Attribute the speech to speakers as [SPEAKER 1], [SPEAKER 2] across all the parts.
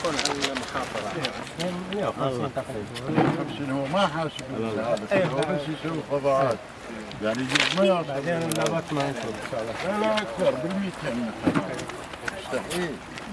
[SPEAKER 1] يكون على المحافظة 150 تقريبا.
[SPEAKER 2] 150 هو ما حاسب هذا هو بس يسوي فضاءات يعني يجيب ما
[SPEAKER 1] بعدين النبات ما ينشر ان شاء الله.
[SPEAKER 2] لا اكثر بال200 متر مستحيل.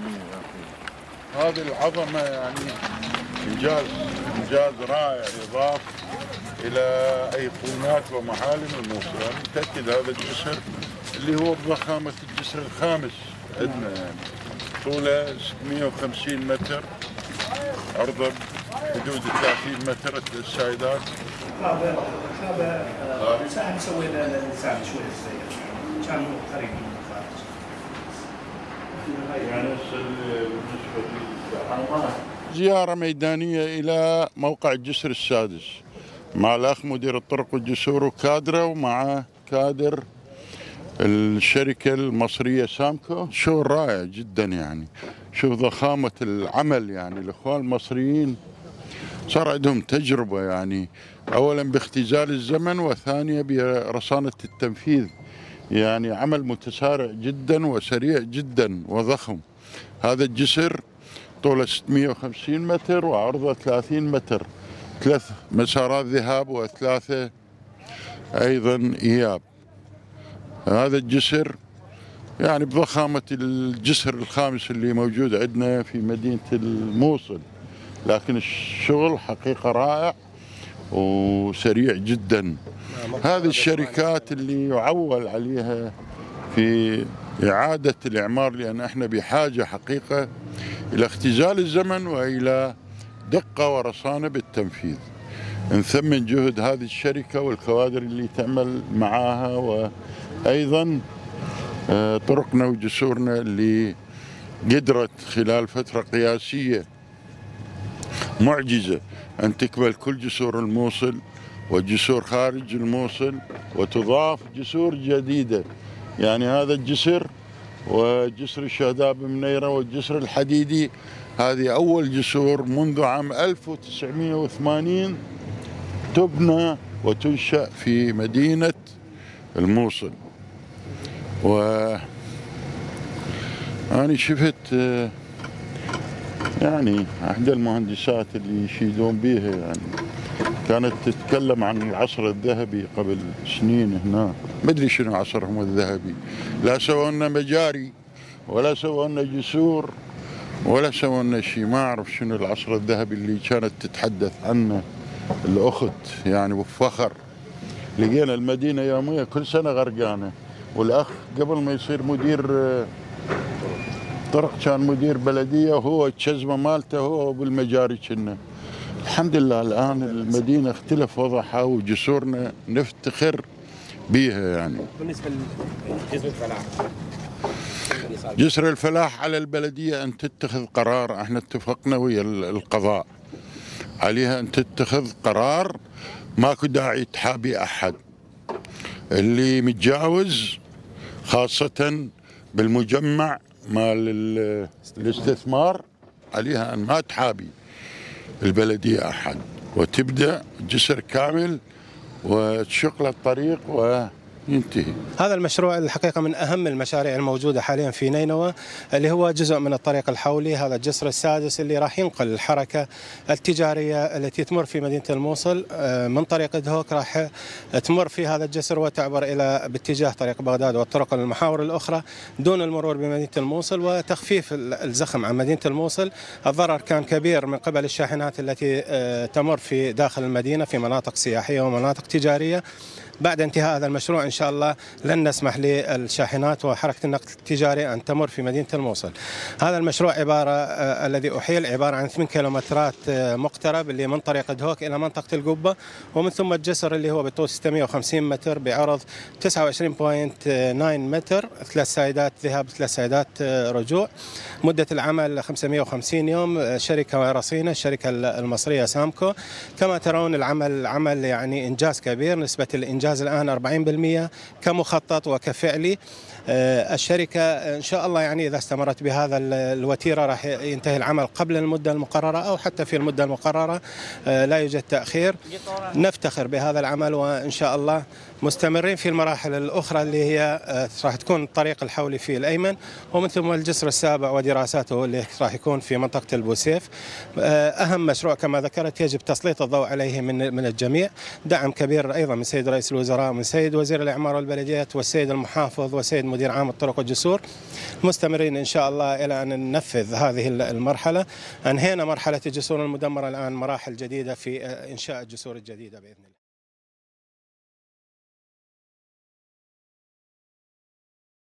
[SPEAKER 2] هذه العظمة يعني إنجاز رائع يضاف إلى أيقونات ومعالم الموصل. أنا متأكد هذا الجسر اللي هو بضخامة الجسر الخامس عندنا يعني طوله 650 متر، عرضه حدود 30 متر السايدات.
[SPEAKER 3] هذا ساعة نسوي الإنسان شوي صغير كان قريب من الخارج.
[SPEAKER 2] يعني زيارة ميدانية إلى موقع الجسر السادس مع الأخ مدير الطرق والجسور وكادره ومع كادر الشركة المصرية سامكو. شغل رائع جدا يعني. شوف ضخامة العمل يعني الإخوان المصريين صار عندهم تجربة يعني أولا باختزال الزمن وثانيا برصانة التنفيذ. يعني عمل متسارع جدا وسريع جدا وضخم. هذا الجسر طوله 650 متر وعرضه 30 متر، 3 مسارات ذهاب و3 أيضا إياب. هذا الجسر يعني بضخامة الجسر الخامس اللي موجود عندنا في مدينة الموصل، لكن الشغل حقيقة رائع وسريع جدا. هذه الشركات اللي يعول عليها في إعادة الإعمار، لأن احنا بحاجة حقيقة إلى اختزال الزمن وإلى دقة ورصانة بالتنفيذ. نثمن جهد هذه الشركة والكوادر اللي تعمل معاها، وأيضا طرقنا وجسورنا اللي قدرت خلال فترة قياسية معجزة أن تكمل كل جسور الموصل وجسور خارج الموصل وتضاف جسور جديدة. يعني هذا الجسر وجسر الشهداء بمنيرة والجسر الحديدي هذه أول جسور منذ عام 1980 تبنى وتنشأ في مدينة الموصل. وأنا شفت يعني إحدى المهندسات اللي يشيدون بها يعني كانت تتكلم عن العصر الذهبي قبل سنين هنا. ما ادري شنو عصرهم الذهبي، لا سووا لنا مجاري ولا سووا لنا جسور ولا سووا لنا شيء. ما اعرف شنو العصر الذهبي اللي كانت تتحدث عنه الاخت يعني بفخر. لقينا المدينه يوميا كل سنه غرقانه، والاخ قبل ما يصير مدير طرق كان مدير بلديه وهو الشزمه مالته هو بالمجاري كنا. الحمد لله الآن المدينة اختلف وضعها وجسورنا نفتخر بيها يعني.
[SPEAKER 1] بالنسبة لجسر الفلاح،
[SPEAKER 2] جسر الفلاح على البلدية أن تتخذ قرار. احنا اتفقنا ويا القضاء عليها أن تتخذ قرار، ماكو داعي تحابي أحد. اللي متجاوز خاصة بالمجمع مال الاستثمار عليها أن ما تحابي البلدية أحد، وتبدأ جسر كامل وتشق له الطريق وينتهي.
[SPEAKER 3] هذا المشروع الحقيقة من أهم المشاريع الموجودة حاليا في نينوى، اللي هو جزء من الطريق الحولي. هذا الجسر السادس اللي راح ينقل الحركة التجارية التي تمر في مدينة الموصل من طريق دهوك، راح تمر في هذا الجسر وتعبر إلى باتجاه طريق بغداد والطرق المحاور الأخرى دون المرور بمدينة الموصل، وتخفيف الزخم عن مدينة الموصل. الضرر كان كبير من قبل الشاحنات التي تمر في داخل المدينة في مناطق سياحية ومناطق تجارية. بعد انتهاء هذا المشروع إن شاء الله لن نسمح للشاحنات وحركة النقل التجاري أن تمر في مدينة الموصل. هذا المشروع الذي أحيل عبارة عن 8 كيلومترات مقترب اللي من طريق دهوك إلى منطقة القبة، ومن ثم الجسر اللي هو بطول 650 متر بعرض 29.9 متر، 3 سايدات ذهاب 3 سايدات رجوع. مدة العمل 550 يوم. شركة رصينة الشركة المصرية سامكو. كما ترون العمل يعني إنجاز كبير. نسبة الإنجاز الإنجاز الآن 40% كمخطط وكفعلي. الشركة إن شاء الله يعني إذا استمرت بهذا الوتيرة راح ينتهي العمل قبل المدة المقررة أو حتى في المدة المقررة، لا يوجد تأخير. نفتخر بهذا العمل وإن شاء الله مستمرين في المراحل الأخرى اللي هي راح تكون الطريق الحولي في الأيمن، ومن ثم الجسر السابع ودراساته اللي راح يكون في منطقة البوسيف. أهم مشروع كما ذكرت يجب تسليط الضوء عليه من الجميع، دعم كبير أيضا من سيد رئيس الوزراء، من سيد وزير الإعمار والبلديات والسيد المحافظ والسيد مدير عام الطرق والجسور. مستمرين إن شاء الله إلى أن ننفذ هذه المرحلة. أنهينا مرحلة الجسور المدمرة، الآن مراحل جديدة في إنشاء الجسور الجديدة بإذن الله.